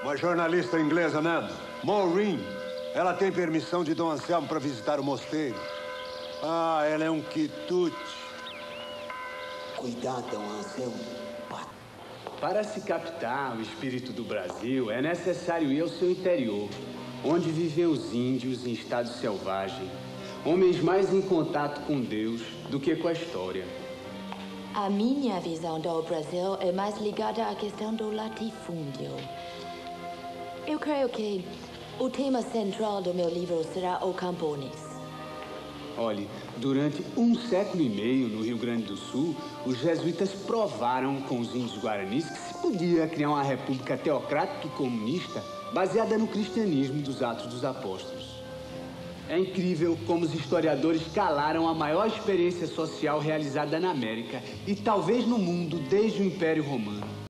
Uma jornalista inglesa, Ned, Maureen. Ela tem permissão de Dom Anselmo para visitar o mosteiro. Ah, ela é um quitute. Cuidado, Dom Anselmo. Para se captar o espírito do Brasil, é necessário ir ao seu interior, onde vivem os índios em estado selvagem, homens mais em contato com Deus do que com a história. A minha visão do Brasil é mais ligada à questão do latifúndio. Eu creio que o tema central do meu livro será o camponês. Olhe, durante 1 século e meio no Rio Grande do Sul, os jesuítas provaram com os índios guaranis que se podia criar uma república teocrática e comunista baseada no cristianismo dos Atos dos Apóstolos. É incrível como os historiadores calaram a maior experiência social realizada na América e talvez no mundo desde o Império Romano.